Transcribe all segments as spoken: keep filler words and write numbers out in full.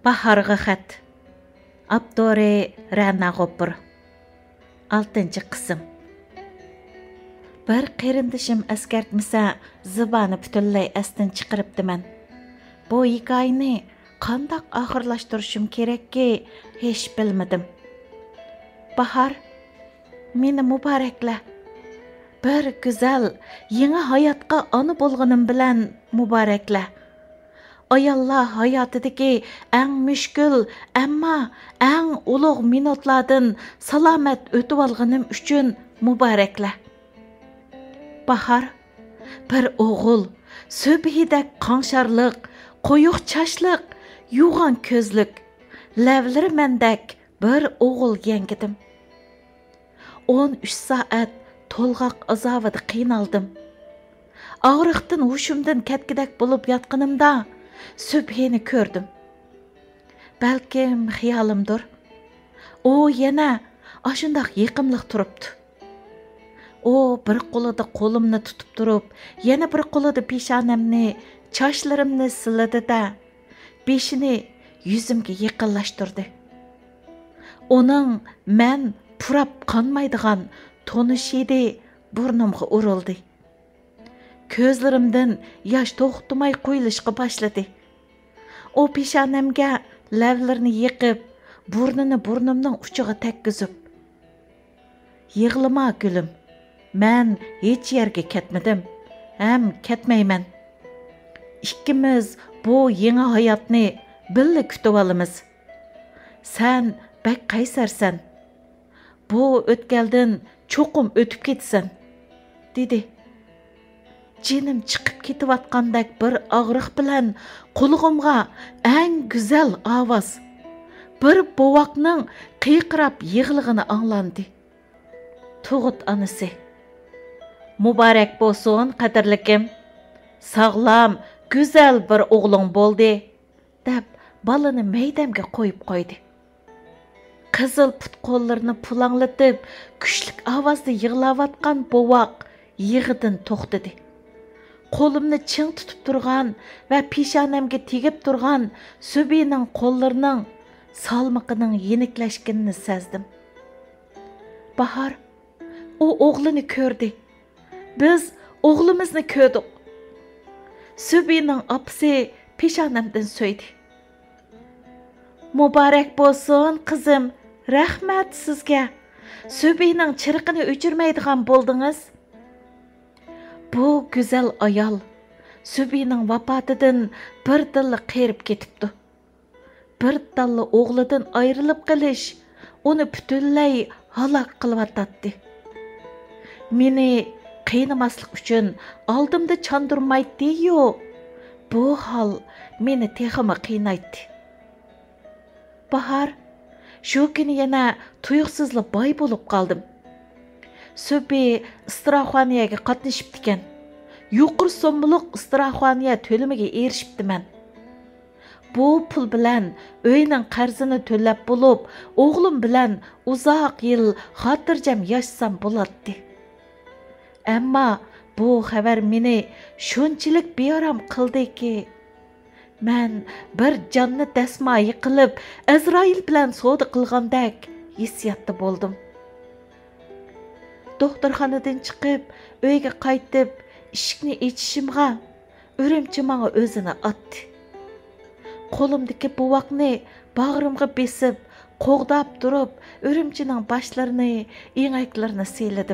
Bahargha Xet. ئاپتورى رەنا غوپۇر. oltinchi qism. Bir qerindishim eskertmisa, zibani butunlay esdan chiqaribdiman. Bu hikoyani qandoq oxirlashtirishim kerakki, hech bilmadim. Bahar, meni muborakla. Bir go'zal, yangi hayotga ona bo'lganim bilan muborakla. Ayollar hayotidagi eng mushkul, ammo eng ulug' minutlardan salomat o'tib olganim uchun muborakla. Bahar, bir o'g'il, subhidek qanşarliq, qo'yuq chashliq, yo'g'on ko'zlik, lavlari mendek bir o'g'il yangidim. o'n uch soat to'lg'oq azobida qiynaldim. Og'riqdan hushimdan ketgidek bo'lib yotganimda subhini ko'rdim. Balkim xiyolimdir. U yana ashundoq yiqimliq turibdi. U bir qo'lida qo'limni tutib turib, yana bir qo'lida peshonamni, chochlarimni siladi-da, beshini yuzimga yaqinlashtirdi. Uning men purab qonmaydigan tonishidi burnimga urildi. Ko'zlarimdan yosh to'xtamay quyilishga boshladi. U peshonamga lavlarini yiqib, burnini burnimning uchiga tekkizib, "Yig'lama gulim. Men hech yerga ketmadim, ham ketmayman. Ikkimiz bu yangi hayotni birga kutib olamiz. Sen bak qaysarsan. Bu o'tkaldan cho'qim o'tib ketsan", dedi. Jinim chiqib ketayotgandek bir og'riq bilan qulog'imga eng go'zal ovoz, bir bovoqning qiyqirab yig'lig'ini anglandi. Tug'ut onasi: "Muborak bo'lsin, qadrlikim. Sog'lom, go'zal bir o'g'ling bo'ldi", deb balani maydamga qo'yib qo'ydi. Qizil put qo'llarini pulanglatib, kuchli ovozda yig'layotgan bovoq yig'idan to'xtadi. Qo'limni ching tutib turgan va peshonamga tegib turgan Subining qo'llarining salmiqining yeniklashganini sezdim. Bahar, u o'g'lini ko'rdi. Biz o'g'limizni ko'rdik. Subining opasi peshonamdan so'ydi. "Muborak bo'lsin, qizim. Rahmat sizga. Subining chirqini o'chirmaydigan bo'ldingiz." Bu go'zal ayol Subining vafotidan bir dilla qerib ketibdi. Bir dalla o'g'lidan ayrilib qilish uni butunlay halok qilyotdi. Meni qiynamaslik uchun oldimda chandurmaydi-yu, bu hol meni texmi qiynaydi. Bahar, shu kuni yana tuyuqsizla boy bo'lib qoldim. Subi istiraxoniyaga qatnashib ekan. Yuqori so'mliq istiraxoniya to'limiga erishibdiman. Bu pul bilan uyning qarzini to'lab bo'lib, o'g'lim bilan uzoq yil xotirjam yashasam bo'ladi. Ammo bu xabar meni shunchalik beorom qildiki, men bir jonni dasmoyi qilib, Azroil bilan savdo qilgandek hissiyatda bo'ldim. Doktorxonadan chiqib, uyga qaytib, eshikni ochishimga o'rimchi menga o'zini otdi. Qo'limdagi bovoqni bag'rimga besib, qo'g'dab turib, o'rimchining boshlarini, engaklarini siyladim.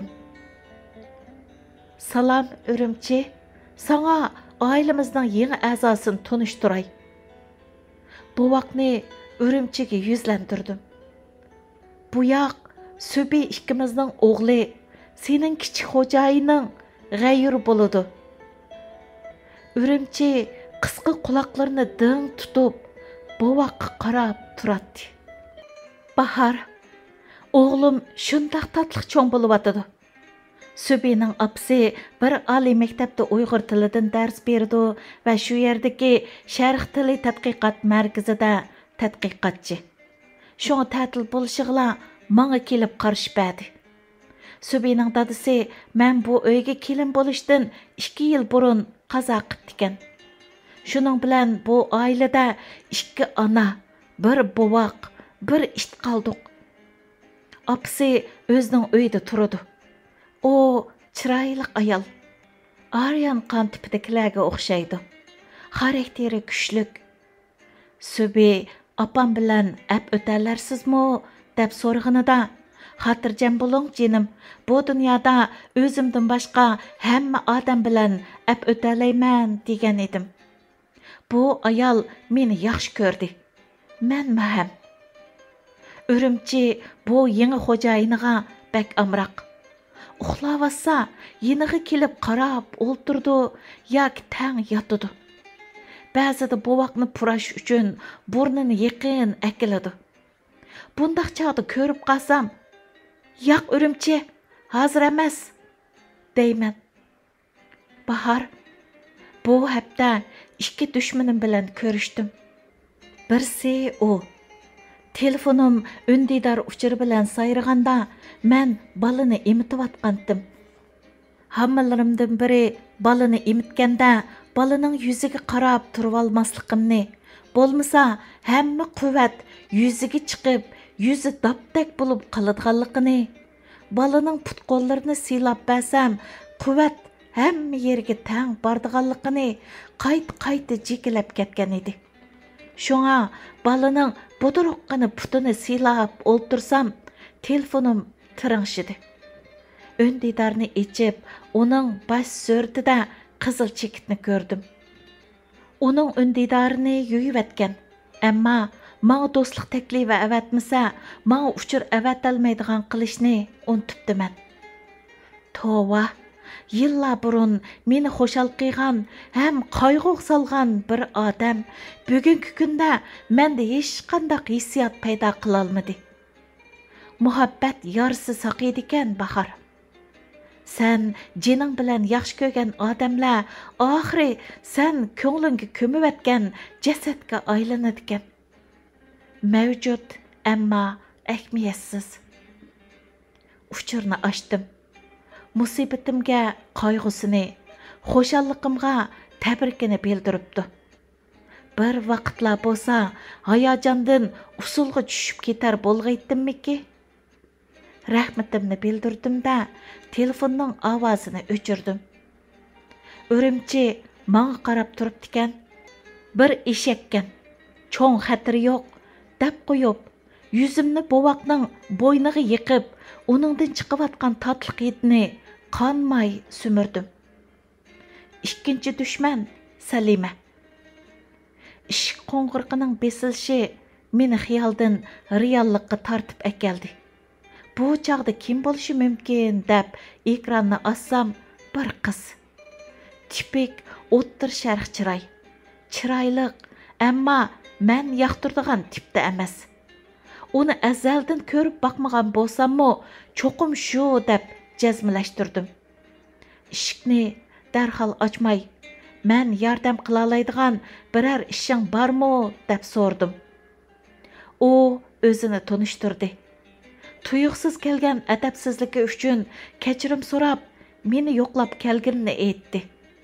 "Salom, o'rimchi. Sana oilamizning yangi a'zosini tanishtiray." Bovoqni o'rimchiga yuzlantirdim. "Bu yoq Subi ikkimizning o'g'li, sening kichik xo'jayining G'ayr bo'ladi." O'rimchi qisqa quloqlarini ding tutib, bovoqqa qarab turadi. "Bahar, o'g'lim shundoq tatliq cho'ng bo'lyotdi. Subining opasi bir oliy maktabda Uyg'ur tilidan dars berdi va shu yerdagi sharq tili tadqiqot markazida tadqiqotchi. Shunga ta'til bo'lishiga menga kelib qarshi berdi. Subining dadasi men bu uyga kelin bo'lishdan ikki yil burun qazo qildi ekan. Shuning bilan bu oilada ikki ona bir bovaq, bir it qaldıq. Apısı özünün öydə turdu. O, çırayılıq ayal. Aryan qan tipidekilərə oxşaydı. Xarakteri güçlük. Söbi, apam bilan əp ötərlərsizmi, dəb sorğanıda. Xatırcam bulun canım, bu dünyada özümdən başqa həmmə adam bilan əp ötərləymən degan edim. Bu ayal meni yaxşı gördü. Mən məhəm. Örümçi bu yeni xo'jayiniga bək amraq. Uxlavasa, yeniga kelib qarab o'ltirdi yoki tang yotdi. Ba'zida bovaqni purash uchun burnini yaqin akiladi. Bundaq chaqda ko'rib qolsam, "Yo'q, o'rimchi, hozir emas" deyman. Bahar, bu hafta ikki dushmanim bilan ko'rishdim. Birsi u. Telefonim ündidar uchur bilan sayraganda men balini emitiyotgandim. Hammalarimdan biri balini emitganda balining yuziga qarab turib olmasligimni, bo'lmasa hamma quvvat yuziga chiqib, yuzi dapdak bo'lib qoladiganligini, balining put-qo'llarini silab bersam, quvvat hamma yerga tang bordiganligini qayt-qayta jikilab ketgan edi. Şoňa balining buduruqqani putini silab o'ltirsam, telefonim tiringshidi. Öndidarni içib, uning baş so'rtida qizil chekitni ko'rdim. Uning öndidarini yuyivatgan, ammo menga do'stlik taklifi avatmasa, menga uchur avatalmaydigan qilishni unutibdiman. Tova, yillar burun meni xo'shal qilgan ham qayg'u solgan bir odam bugungi kunda menda hech qanday hissiyot paydo qila olmadi. Muhabbat yarisi saqiydi ekan, Bahar. Sen jining bilan yaxshi ko'rgan odamlar oxiri sen ko'nglingga ko'mivatgan jasadga aylanadi ekan. Mavjud, ammo ahamiyatsiz. Uchurni ochdim. Musibatimga qayg'usini, xo'shalligimga tabrikini bildiribdi. Bir vaqtlar bo'lsa, hayajondan usulga tushib ketar bo'lg'aytdimmiki? Rahmatimni bildirdim-da, telefonning ovozini o'chirdim. O'rimchi menga qarab turibdi ekan. Bir eshakkan, cho'ng xatiri yo'q, deb qo'yib, yuzimni bovaqning bo'yniga yiqib, uningdan chiqayotgan tatliq hidni qonmay sumirdim. Ikkinchi dushman Salima. Ishq qo'ng'irqining besilishi meni xiyoldan reallikka tortib akeldi. Bu chaqda kim bo'lishi mumkin deb ekronni ochsam, bir qiz. Tipik o'ttir sharq chiroy. Chiroyliq, ammo men yoqtiradigan tipda emas. Uni azaldan ko'rib boqmagan bo'lsam-mo, cho'qim shu deb jazmlashtirdim. Eshikni darhol ochmay, men yordam qila oladigan biror ishing bormi deb so'rdim. U o'zini tunishtirdi. Tuyuqsiz kelgan adabsizligi uchun kechirim so'rab, meni yo'qlab kelganini aytdi.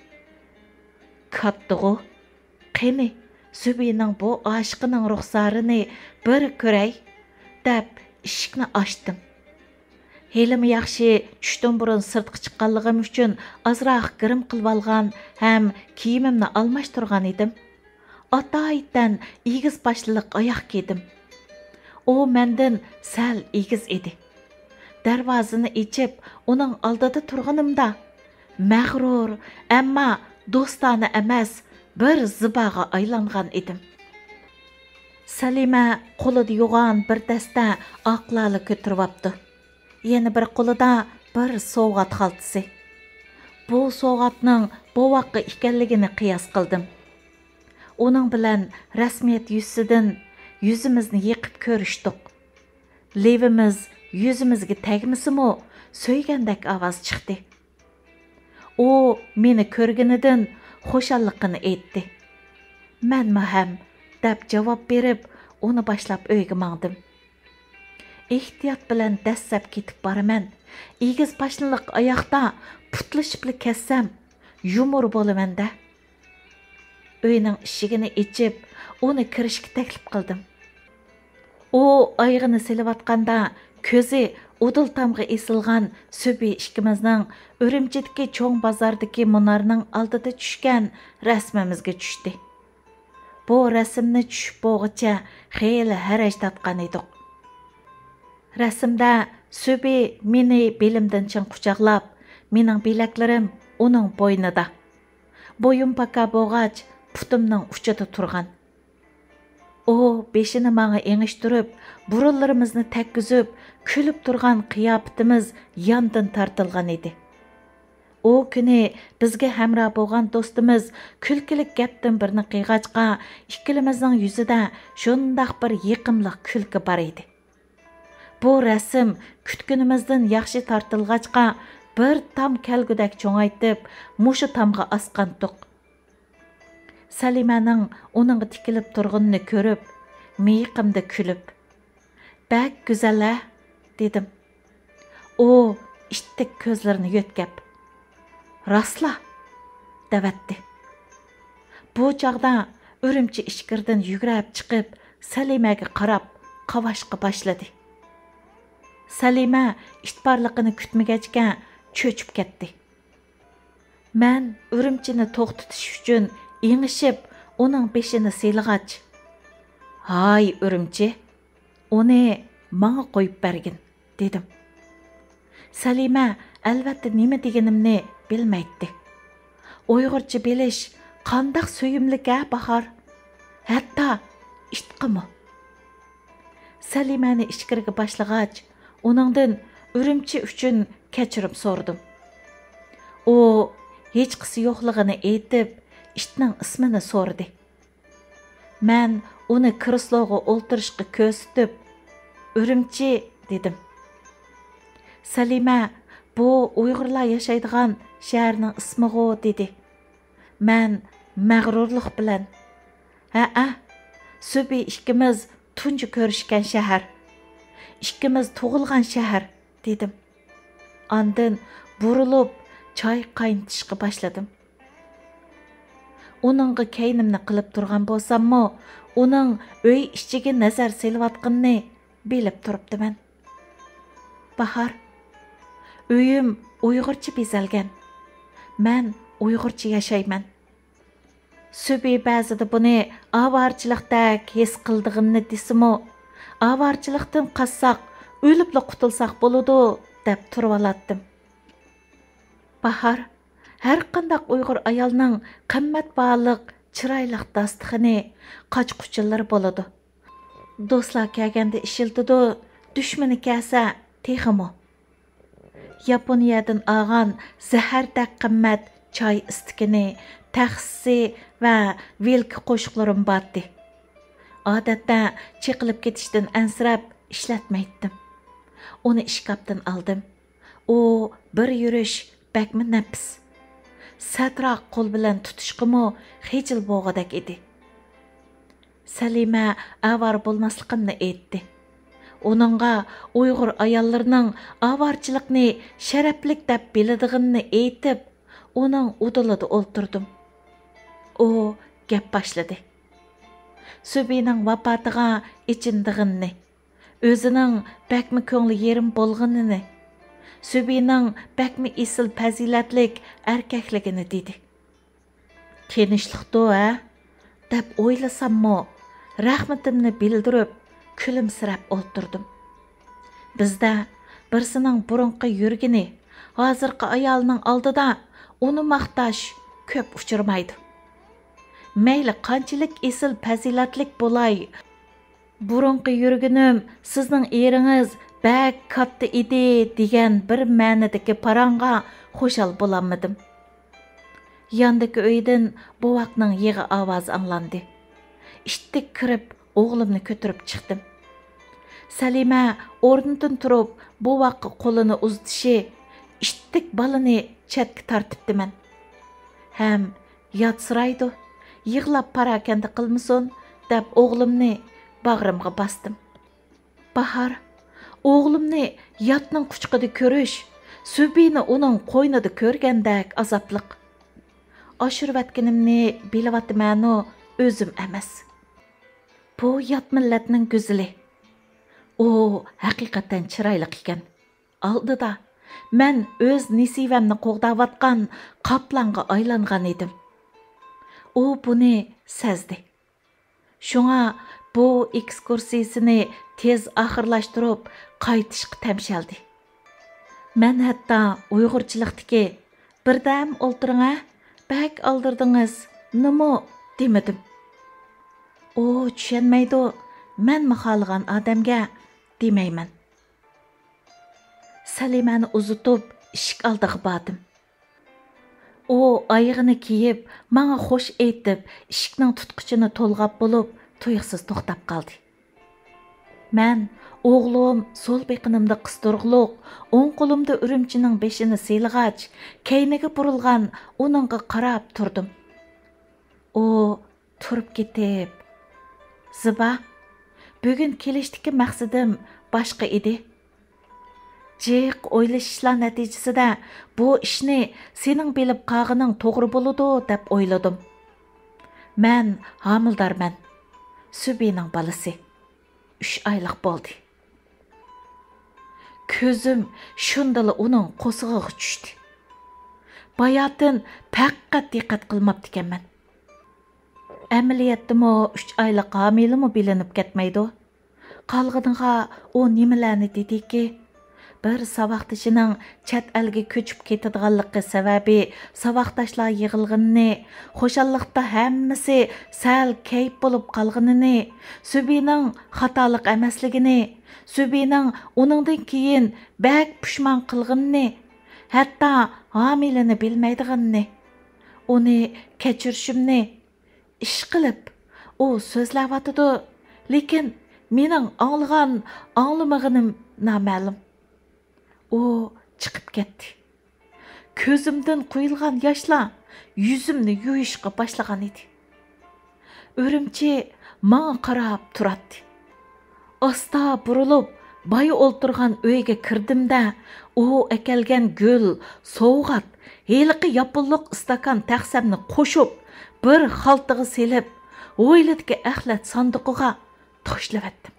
Kattog'u, qani Subining bu oshiqining ruxsarini bir ko'ray deb eshikni ochdim. Helim yaxshi tushdan burun sirtqa chiqqanligim uchun azroq girim qilib olgan ham kiyimimni almashtirgan edim. Atoydan egiz boshliq oyoq kiydim. O mendan sal egiz edi. Darvozani ochib, uning oldida turganimda mag'rur, ammo do'stona emas, bir zibaga aylangan edim. Salima qo'lida yo'g'on bir dasta oqlali ko'tiribdi. Yana bir qo'lida bir sovg'at xaltasi. Bu sovg'atning bovaqqa ekanligini qiyos qildim. Uning bilan rasmiyat yuzidan yuzimizni yiqib ko'rishdik. Levimiz yuzimizga tegmisimi, so'ygandek ovoz chiqdi. U meni ko'rganidan xo'shalligini aytdi. Men maham deb javob berib, uni boshlab uyga mangdim. Ehtiyot bilan dassab ketib boraman. Egiz boshliq oyoqda putlashib kessam, yumur bo'laman-da. Uyning eshigini ochib, uni kirishga taklif qildim. O ayğını selivatqanda көзі удыл тамғы есілған сөбі ішкіміздің өрімчедікі чоң базардығы мұнарының алдыда түшкен рәсмімізге түшті. Бұл рәсімні түшіп боғыча xeyli хәрәж татқан едік. Рәсімді сөбі мені белімден чын құчақлап, менің беләклерім оның бойныда. Бойым пака боғач пұтымның ұчыды тұрған. O beşini mağa eңiştirip, burullarımızını təkküzüp, külüp turgan qiyapıtımız yandın tartılgan edi. O günü bizge həmra boğan dostumuz külkilik gəptin birini qiyğaçqa, ikkilimizin yüzüdə şundaq bir yıqımlıq külki bar idi. Bu rəsim kütkünümüzdən yaxşı tartılğaçqa bir tam kəlgüdək çoğaytıb, muşu tamğa asqandık. Salimaның оныңғы tikilip turğununu көріп, meyqimді külüp, "Bək güzələ," dedim. O, işittik közlerini yötkəp, "Rasla," dəvətdi. Bu çağda örümçi işkirdin yügrəb çıxıb, Saliməge qarab, qavaşqı başladı. Salimə iştbarlığını kütmegəçkən çöçüp ketdi. Mən örümçini toxtutish üçün Eңişip, onun beşini seyliğaç. "Hay örümçi, onu mağa koyup bergin," dedim. Salimə əlbəttə nemi degenimni bilməydi. Uyğurca biliş, qandaq söyümlük ə Bahar, hətta iştqımı. Saliməni işkirgi başlığaç, onundan örümçi üçün keçirip sordum. O, heç qısı yoxluğunu eytib, İştinin ismini sordu. Mən onu kresloğa oltırışqı köstüp, "Örümçi," dedim. Salimə, "Bu Uyğurlar yaşaydıgan şəhərinin ismiği," dedi. Mən məğrurluq bilən, "Hə-ə, söbi ikkimiz tuncu körüşkən şəhər, ikkimiz toğulğan şəhər," dedim. Andın burulup çay qaynatışqı başladım. Onunғы keynimni qilib turgan bolsammo, onun öy işçiga nazar selivatqanini bilib turibdi men. Bahar, öyüm Uyg'urcha bezalgan. Men Uyg'urcha yashayman. Söbi ba'zida buni avarchilikdek his qildig'imni desimo, avarchilikdan qassaq, o'libla qutulsaq bo'ladi deb turib olatdim. Bahar, Her qandaq Uyghur ayalның qimmat bağlıq, çiraylıq dastıqını, qaçquçıları boladı. Dostlar kəgəndə işildidu, düşməni kəsə teximi. Yaponiyadan ağan zəhərdək qimmat çay istikini, təxsisi və vilki qoşuqlarım batdı. Adətdə çiqilib ketişdən ənsirəb işlətməyitdim. Onu işkapdan aldım. O bir yürüş bəkmi nəpis. Sətraq qol bilan tutuşqımı xecil boğadak edi. Salimə avar bolmaslıqını etdi. Onunğa Uyğur ayallarının avarçılıqını şərəplik dəb bilidigini etib, onun udulada olturdum. O gəp başladı. Söbinin vapatığa içindigini, özünün bəkmi köngli yerim bolğanını, Söbinin bəkmi isil pəzilətlik erkəkligini dedi. Kenişlikdi hə? Dəb oylasammo, rəhmətimni bildirib, külümsirəb olturdum. Bizdə birsinin burunqi yürgini, hazırqı ayalının aldıda onu maqtaş köp uçurmaydı. Məyli qançilik isil pəzilətlik bolay, burunqi yürgünüm sizning eriniz bək katta idi degan bir ma'nidagi paranğa xo'shal bo'lamadim. Yandagi uydan buvaqning yig'i ovozi anglandi. Ishtik kirib, o'g'limni ko'tarib chiqdim. Salima o'rnidan turib, buvaqqa qo'lini uzdishi, ishtik balini chatga tartibdi men. Ham yotsiraydi, yig'lab parakanda qilmasin deb o'g'limni bag'rimga bosdim. Bahar, o'g'limni yatning quchqida ko'rish, Söbini onun qo'ynida ko'rgandek azobliq. Oshirvatganimni bilavatmanu o'zim emas. Bu yat millatning go'zali. O haqiqatan chiroyli ekan. Oldida men o'z nisivamni qo'g'davatgan qoplonga aylangan edim. U buni sezdi. Shunga bu ekskursiyasini tez oxirlashtirib qaytishga tamshaldi. Men hatto Uyg'urchilikdagi birdam o'ltiring-a, bak oldirdingiz, nima demadim. O tushunmaydi, men xohlagan odamga demayman. Salimani uzutib eshik oldiga bordim. O oyog'ini kiyib, menga xo'sh aytib, eshikning tutqichini to'lg'ab bo'lib, tuyuqsiz to'xtab qoldi. Men o'g'lim so'l beqinimda qistirg'liq, o'ng qo'limda urumchining beshini selg'ach, kayniga burilgan uningga qarab turdim. O turib ketib, "Ziba, bugun kelishdagi maqsadim boshqa edi. Jiq o'ylashishlar natijasida bu ishni sening bilib qolganing to'g'ri bo'ladi deb o'yladim. Men homildorman. Subining balasi. uch oylik bo'ldi." Ko'zim shundala uning qo'sig'iga tushdi. Bayatin faqat diqqat qilmabdi ekanman. Amaliyotdimi uch oylik homilimi bilinib ketmaydi. Qolganiga u nimalarni dediki, bir savoqdashining chet elga ko'chib ketadiganligi sababi savoqdashlar yig'ilganini, xo'shallikda hammasi sal kayf bo'lib qolganini, Subining xatolik emasligini, Subining uningdan keyin bak pushmon qilganini, hatto homilini bilmaydiganini, uni kechirishimni ish qilib, u so'zlayotdi, lekin mening anglagan, anglamaganim noma'lum. O chiqib ketdi. Ko'zimdan quyilgan yoshlar yuzimni yuvishga boshlagan edi. O'rimchi menga qarab turadi. Asta burilib, boy o'ltirgan uyga kirdimda, u akalgan gul, sovg'at, heliqi yapilliq istakan taqsamni qo'shib, bir xaltaga selib, o'yladagi axlat sandiqiga tashlavatdim.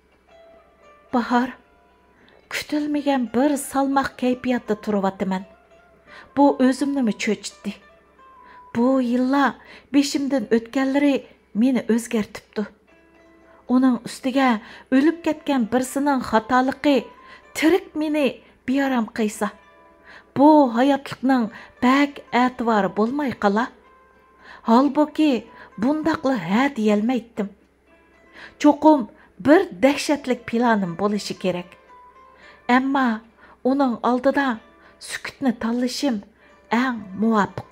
Bahar, kutilmagan bir salmoq kayfiyatda turibman. Bu o'zimni cho'chitdi. Bu yillar beshimdan o'tganlari meni o'zgartibdi. Uning ustiga o'lib ketgan birsining xatoligi tirik meni bearam qilsa, bu hayotlikning bak e'tibori bo'lmay qola. Halbuki bundaqli ha deyolmaydim. Cho'qim bir dahshatlik planim bo'lishi kerak. Ammo uning oldida sukutni tanlashim eng muvofiq.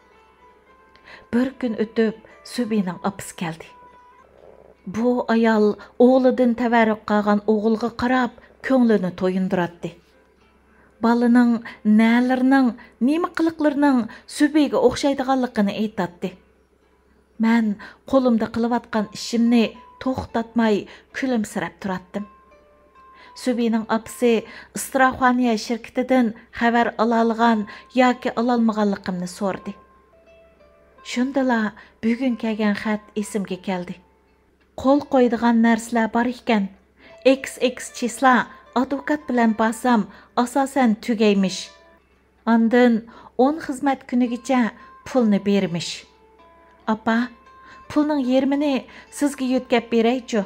Bir kun o'tib Subining opasi keldi. Bu ayol o'g'lidan tavarruq qolgan o'g'ilga qarab ko'nglini to'yindiratdi. Balaning nalarining, nima qiliqlarining Subiga o'xshaydiganligini aytadi. Men qo'limda qilayotgan ishimni to'xtatmay kulimsirab turatdim. Subining opasi istirahxona shirkatidan xabar ololgan yoki ololmaganligimni so'rdi. Shundala bugun kelgan xat esimga keldi. Qo'l qo'ydigan narsalar bor ekan. X X chisla advokat bilan borsam asosan tugaymish. Ondan o'n xizmat kunigacha pulni bermish. Apa, pulning yarmini sizga yetkazib beraychi.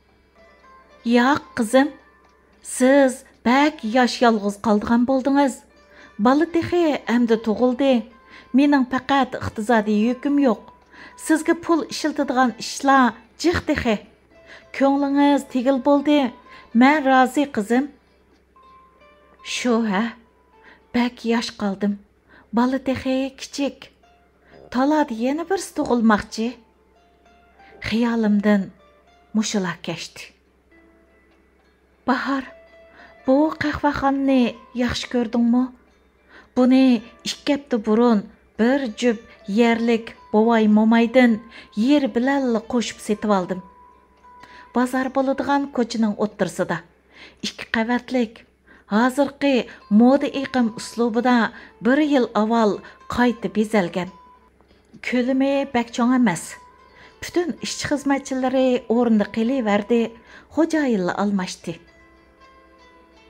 Yo'q qizim, siz bak yosh yolg'iz qoldigan bo'ldingiz. Bola texi endi tug'ildi. Mening faqat iqtisodiy yukim yo'q. Sizga pul ishlatadigan ishlar jiq texi. Ko'nglingiz tegil bo'ldi. Men rozi qizim. Shu ha, bak yosh qoldim. Bola texi kichik. Talada yana bir tug'ilmoqchi. Xiyolimdan mushular kechdi. Bahar, bu qahvaxonni yaxshi ko'rdingmi? Buni ikki hafta burun bir jup yerlik bovay momaydan yer bilan qo'shib setib oldim. Bozor bo'ladigan ko'chaning o'ttirsida ikki qavatlik, hozirgi moda iqim uslubida bir yil avval qayta bezalgan. Ko'limi bak cho'ng emas. Bütün ishchi xizmatchilari o'rinda qilaverdi, xo'jayinlar almashdi.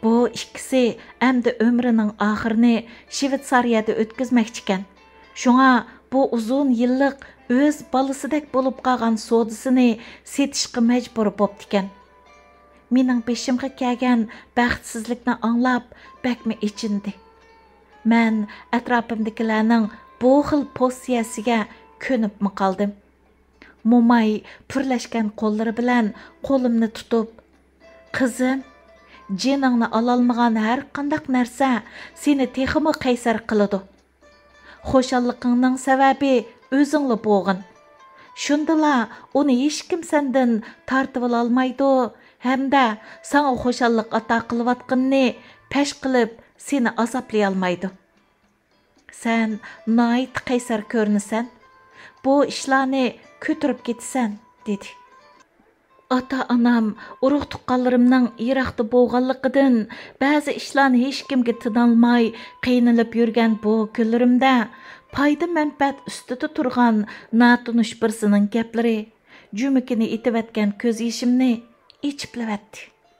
Bu ikkisi әмді ömrünün ahırını Şvetsariyada ötküzmekçiken. Şuna bu uzun yıllık öz balısıdek bolup qalğan sodasını setişqi mecbur boptiken. Mening beşimga kelgan baxtsizlikni anglab bakmi içindi. Men atrofimdagilarning bu xil pozitsiyasiga ko'nibmi qoldim. Mo'may purlashgan qo'llari bilan qo'limni tutib, "Qizim, jiningni ololmagan har qanday narsa seni texmi qaysar qiladi. Xo'shalligingning sababi o'zingli bo'g'in. Shundala uni hech kim sendan tortib olmaydi, hamda sana xo'shallik ato qilayotganini pesh qilib seni azoblay olmaydi. Sen nayt qaysar ko'rinasan. Bu ishlarni ko'tirib ketasan", dedi. Ata-anam urug' tuqqanlarimning yiroqda bo'lganligidan ba'zi ishlarni hech kimga tinolmay qiynalib yurgan bu kunlarimda foyda manfaat ustida turgan natunish birsining gaplari jumikini etivatgan ko'z yeshimni ichiplavatdi.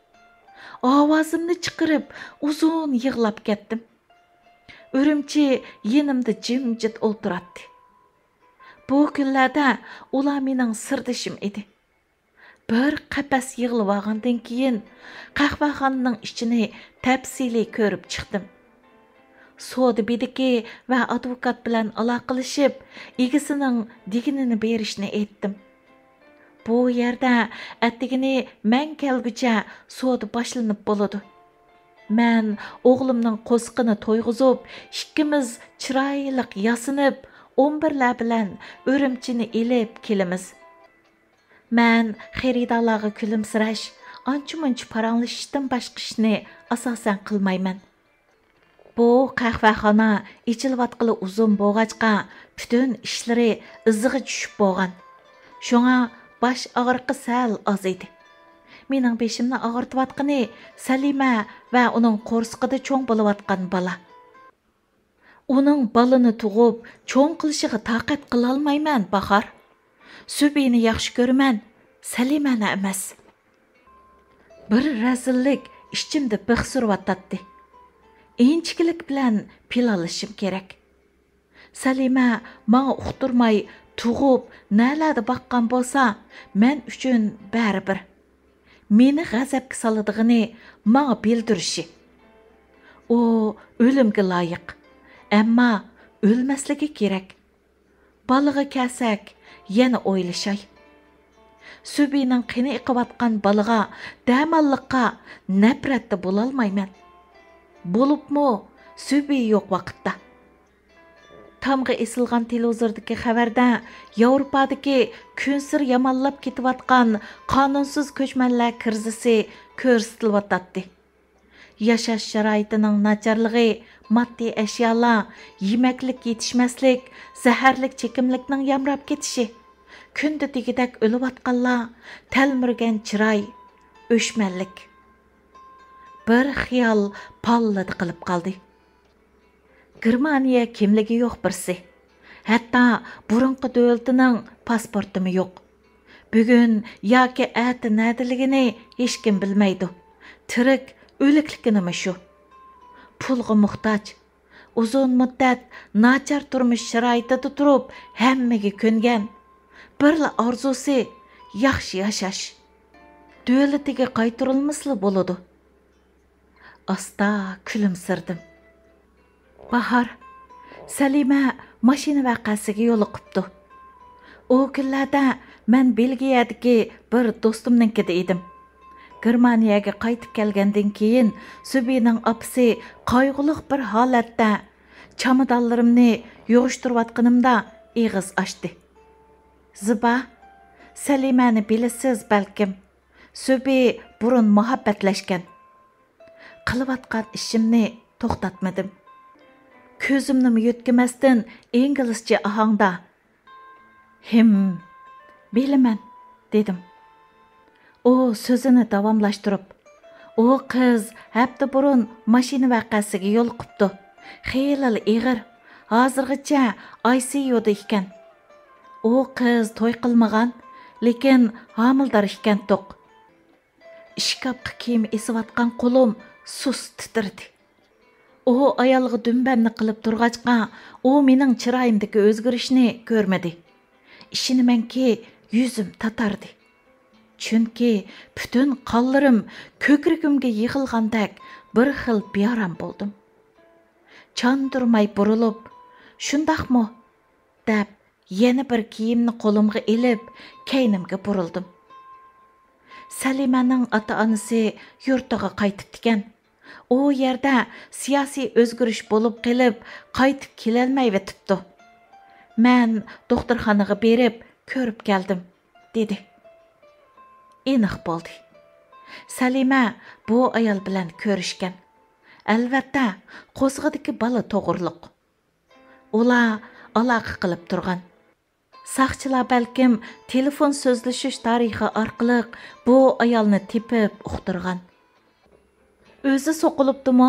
Ovozimni chiqarib uzun yig'lab ketdim. O'rimchi yenimda jimjit o'ltiradi. Bu kunlarda ular mening sirdishim edi. Bir qapas yig'lab olgandan keyin qahvaxonaning ichini tafsiliy ko'rib chiqdim. Soda bediki va advokat bilan aloqalashib, egasining deginini berishni aytdim. Bu yerda attigini men kelguncha soda boshlanib bo'ladi. Men o'g'limning qo'sqini to'yg'izib, ikkimiz chiroyli yasinib, o'n birlar bilan o'rimchini elib kelamiz. Men xaridorlarga kulimsirash, ancha-muncha paranglashishdan boshqa ishni asosan qilmayman. Bu qahvaxona ichilayotqili uzun bo'lg'achqa butun ishlari iziga tushib bo'lgan. Shunga bosh og'riqi sal oz edi. Mening beshimni og'irtayotgani Salima va uning qo'rsqida cho'ng bo'layotgan bola. Uning balini tug'ib, cho'ng qilishiga taqat qila olmayman, Bahor. Subini yaxshi ko'raman, Salimani emas. Bir razillik ichimda bix survatdi. Inchiklik bilan pil olishim kerak. Salima menga uqtirmay tug'ib, nalarda baqqan bo'lsa, men uchun baribir. Meni g'azabga soladiganini menga bildirishi. U o'limga loyiq, ammo o'lmasligi kerak. Balığı kelsak, yana o'ylashay. Subining qini iqiyotgan balığa damalliqqa nafratda bo'lolmayman. Bo'libmi, Subi yo'q vaqtda. Tamg'a esilgan televizordagi xabarda Yevropadagi kunsir yomonlab ketayotgan qonunsiz ko'chmanlar krizisi ko'rsatiladi. Yashash sharoitining nacharligi, moddiy ashyolar, yemaklik yetishmaslik, zaharlik chekimlikning yamrab ketishi, kunda degidak o'layotganlar, talmurgan chiroy, o'shmanlik. Bir xiyol palladi qilib qoldi. Germaniya kimligi yo'q birsi. Hatto burunqi davlatining pasportimi yo'q. Bugun yoki ati nadiligini hech kim bilmaydi. Tirik o'likligini shu. Pulga muhtoj. Uzun muddat nachar turmush sharoitida turib, hammaga ko'ngan. Birla orzusi yaxshi yashash. Davlatiga qaytarilmasli bo'ladi. Asta kulimsirdim. Bahar, Salima mashina vaqasiga yo'liqibdi. O kunlarda men Belgiyadagi bir do'stimninkida edim. Germaniyaga qaytib kelgandan keyin Subining opasi qayg'uliq bir holatda chamadonlarimni yig'ishtirayotganimda eg'iz ochdi. Ziba, Salimani bilasiz balkim. Subi burun muhabbatlashgan. Qilayotgan ishimni to'xtatmadim. Ko'zimni yutkimasdan inglizcha ohangda "Him, bilaman", dedim. O so'zini davomlashtirib, "O qiz hafta burun mashina vaqasiga yo'l qilibdi. Xeyli ig'ir. Hozirgacha I C U'da ekan. O qiz to'y qilmagan, lekin homildor ekan to'q. Ishkabga kiyim esiyotgan qo'lim sus titirdi. O ayalğı dümbemni qilib turğaçqa, o mening chiroyimdagi o'zgarishni ko'rmadi. Ishinimanki, yuzim tatardi. Chunki bütün qonlarim ko'kragimga yig'ilgandek bir xil bearam bo'ldim. Chandurmay burilib, "Shundaqmi?" deb yana bir kiyimni qo'limga elib, keynimga burildim. Salimaning ota-onasi yurtiga qaytibdikan. O yerda siyosiy o'zgarish bo'lib qilib, qaytib kelolmay vetibdi. Men doktorxonaga berib, ko'rib keldim, dedi. Aniq bo'ldi. Salima bu ayol bilan ko'rishgan. Albatta, qo'zg'idagi bola to'g'riliq. Ular aloqa qilib turgan. Saqchilar balkim telefon so'zlashish tarixi orqali bu ayolni tepib uqtirgan. O'zi so'qilibdimi?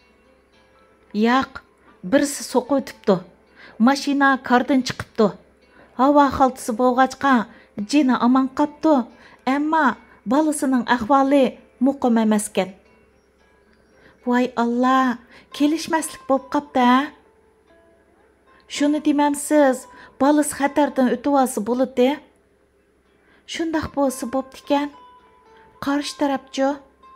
Yo'q, birisi so'qib o'tibdi. Mashina kardan chiqibdi. Havo xaltisi bo'lg'achqa jini omon qopdi, ammo bolasining ahvoli muqim emaskan. Voy Allah, kelishmaslik bo'lib qopti. Shuni demamsiz, bolasi xatardan o'tib olsa bo'ladi. Shundaq bo'lsa bo'pti ekan. Qarshi tarafchi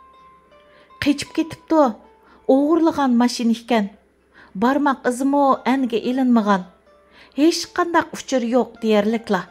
qechib ketibdi. O'g'irlagan mashina ekan. Barmoq izimi aniga ilinmagan. Hech qanday uchur yo'q deyarlikla.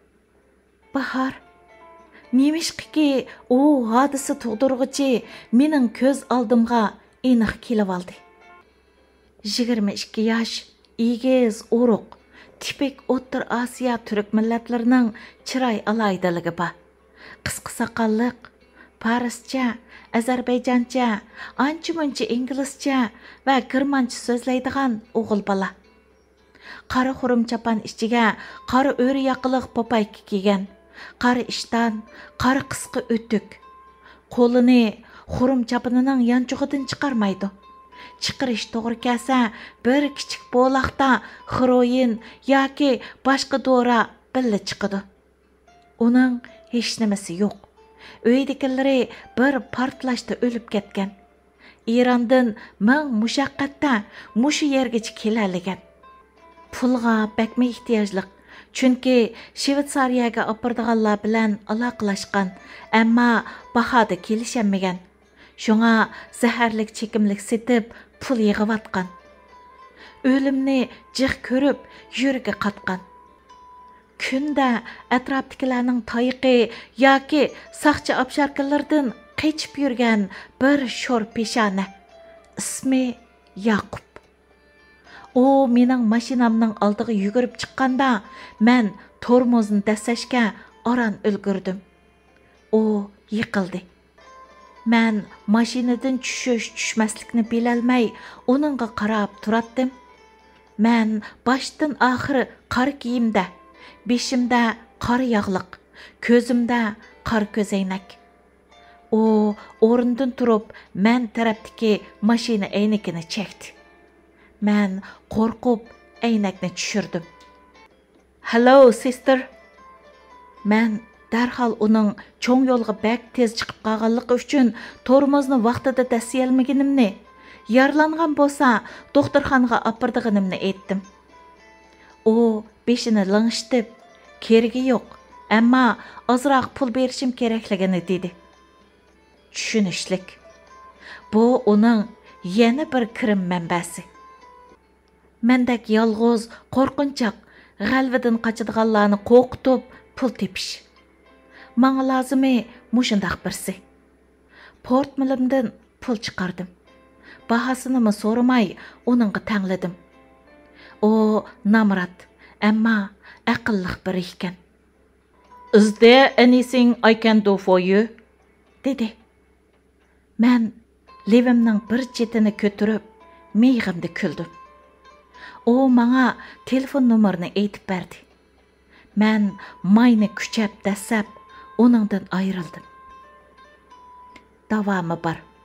Bahar, nemishqiki u hodisa tug'dirg'ichi mening ko'z oldimga aniq kelib oldi. yigirma ikki yosh, egiz, o'ruq, tipik O'rta Osiyo turk millatlarining chiroy aloydaligi bor. Qisqa soqolliq, farischa, ozarbayjoncha, ancha-muncha inglizcha va germancha so'zlaydigan o'g'il bola. Qora xurum chapan ichiga qora o'ri yaqiliq popayka kiygan. Qara ishdan, qara qisqa o'tuk. Qo'lini xurum chapanining yanchug'idan chiqarmaydi. Chiqarish to'g'ri kelsa, bir kichik bo'loqda xroyin yoki boshqa dora billa chiqadi. Uning hech nimasi yo'q. Uyidagilari bir portlashda o'lib ketgan. Erondan ming mushaqqatda mushu yergacha kelaligan. Pulga bakma ehtiyojliq. Chunki Shveysariyaga opirdiganlar bilan aloqalashgan, ammo bahoda kelishammagan. Shunga zaharlik chekimlik setib pul yig'iyotgan. O'limni jiq ko'rib yuragi qatgan. Kunda atrofdagilarning tayiqi yoki saqchi obsharkalardan qechib yurgan bir sho'r peshona. Ismi Yaqub. O mening mashinamning oldiga yugurib chiqqanda, men tormozni dasashga oran ulgurdim. O yiqildi. Men mashinadan tushish tushmaslikni bilolmay, uningga qarab turatdim. Men boshdan oxiri qora kiyimda, beshimda qora yog'liq, ko'zimda qora ko'zoynak. O o'rnidan turib, men tarafdagi mashina aynigini chekdi. Men qo'rqib aynakni tushirdim. "Hello, sister." Men darhol uning cho'ng yo'lga bak tez chiqib qolganligi uchun tormozni vaqtida dasiyolmaganimni, yaralangan bo'lsa, doktorxonaga opirdiganimni aytdim. U beshini lang'ishtib, "Keragi yo'q, ammo ozroq pul berishim kerakligini" dedi. Tushunishlik. Bu uning yana bir kirim manbasi. Mendek yolg'iz, qo'rqinchoq, g'alvadan qochadiganlarni qo'rqitib pul tepish. Menga lozimi mushundaq birsi. Portmilimdan pul chiqardim. Bahosini so'ramay uningga tangladim. O namrat, ammo aqlliq bir ekan. "Is there anything I can do for you?" dedi. Men levimning bir chetini ko'tarib, miyig'imda kuldim. O menga telefon nomerini aytib berdi. Men mayni kuchab dasab, uningdan ayrildim. Davomi bor.